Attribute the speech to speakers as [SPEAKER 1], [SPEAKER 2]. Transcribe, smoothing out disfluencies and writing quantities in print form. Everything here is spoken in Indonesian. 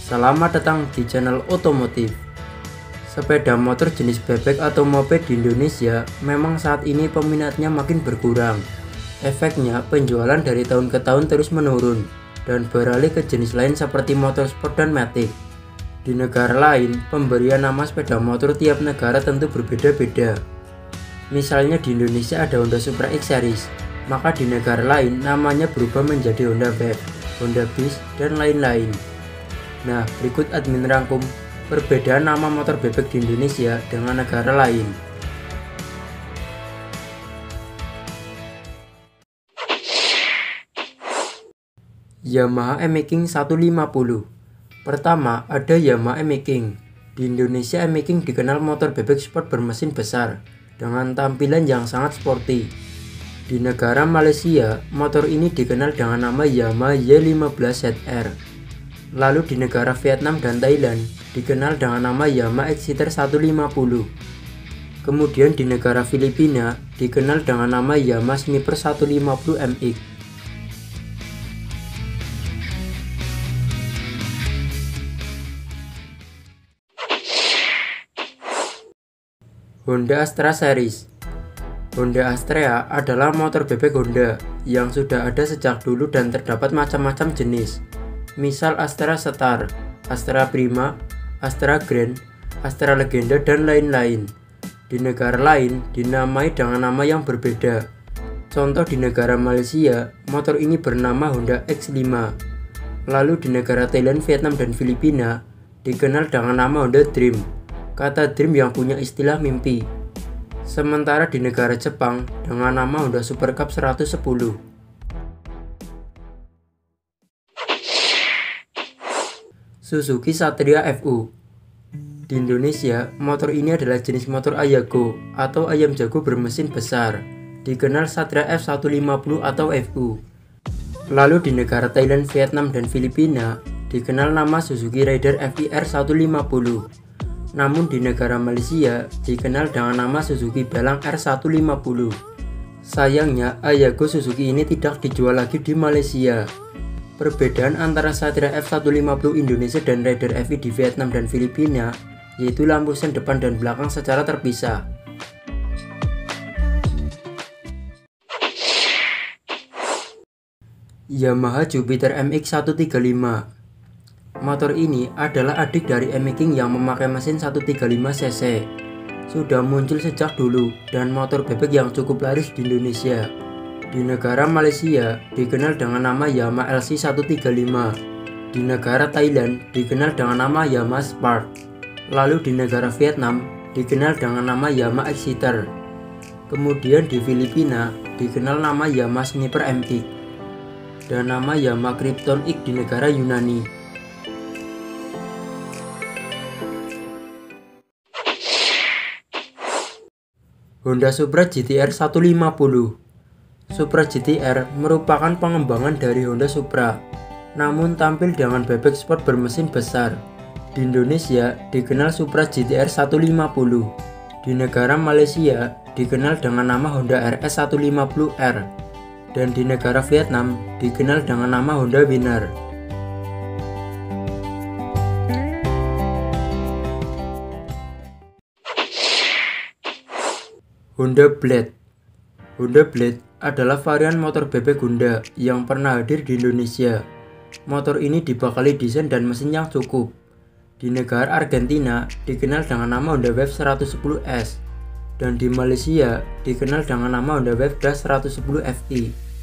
[SPEAKER 1] Selamat datang di channel otomotif. Sepeda motor jenis bebek atau moped di Indonesia memang saat ini peminatnya makin berkurang. Efeknya penjualan dari tahun ke tahun terus menurun dan beralih ke jenis lain seperti motorsport dan matic. Di negara lain, pemberian nama sepeda motor tiap negara tentu berbeda-beda. Misalnya di Indonesia ada Honda Supra X Series, maka di negara lain namanya berubah menjadi Honda Wave, Honda Biz, dan lain-lain. Nah, berikut admin rangkum perbedaan nama motor bebek di Indonesia dengan negara lain. Yamaha M-King 150. Pertama, ada Yamaha M-King. Di Indonesia, M-King dikenal motor bebek sport bermesin besar dengan tampilan yang sangat sporty. Di negara Malaysia, motor ini dikenal dengan nama Yamaha Y15ZR. Lalu di negara Vietnam dan Thailand dikenal dengan nama Yamaha Exciter 150. Kemudian di negara Filipina dikenal dengan nama Yamaha Sniper 150 MX. Honda Astra Series. Honda Astra adalah motor bebek Honda yang sudah ada sejak dulu dan terdapat macam-macam jenis. Misal Astra Star, Astra Prima, Astra Grand, Astra Legenda, dan lain-lain. Di negara lain dinamai dengan nama yang berbeda. Contoh di negara Malaysia, motor ini bernama Honda X5. Lalu di negara Thailand, Vietnam, dan Filipina dikenal dengan nama Honda Dream. Kata Dream yang punya istilah mimpi. Sementara di negara Jepang dengan nama Honda Super Cup 110. Suzuki Satria FU. Di Indonesia, motor ini adalah jenis motor Ayago atau ayam jago bermesin besar, dikenal Satria F150 atau FU. Lalu di negara Thailand, Vietnam, dan Filipina dikenal nama Suzuki Raider FIR 150. Namun di negara Malaysia dikenal dengan nama Suzuki Belang R150. Sayangnya, Ayago Suzuki ini tidak dijual lagi di Malaysia. Perbedaan antara Satria F150 Indonesia dan Raider FI di Vietnam dan Filipina yaitu lampu sen depan dan belakang secara terpisah. Yamaha Jupiter MX 135. Motor ini adalah adik dari M-King yang memakai mesin 135cc. Sudah muncul sejak dulu dan motor bebek yang cukup laris di Indonesia. Di negara Malaysia dikenal dengan nama Yamaha LC 135. Di negara Thailand dikenal dengan nama Yamaha Spark. Lalu di negara Vietnam dikenal dengan nama Yamaha Exciter. Kemudian di Filipina dikenal nama Yamaha Sniper MX dan nama Yamaha Krypton X di negara Yunani. Honda Supra GTR 150. Supra GTR merupakan pengembangan dari Honda Supra, namun tampil dengan bebek sport bermesin besar. Di Indonesia dikenal Supra GTR 150. Di negara Malaysia dikenal dengan nama Honda RS 150R. Dan di negara Vietnam dikenal dengan nama Honda Winner. Honda Blade. Honda Blade adalah varian motor bebek Honda yang pernah hadir di Indonesia. Motor ini dibekali desain dan mesin yang cukup. Di negara Argentina dikenal dengan nama Honda Wave 110S dan di Malaysia dikenal dengan nama Honda Wave Dash 110 FI.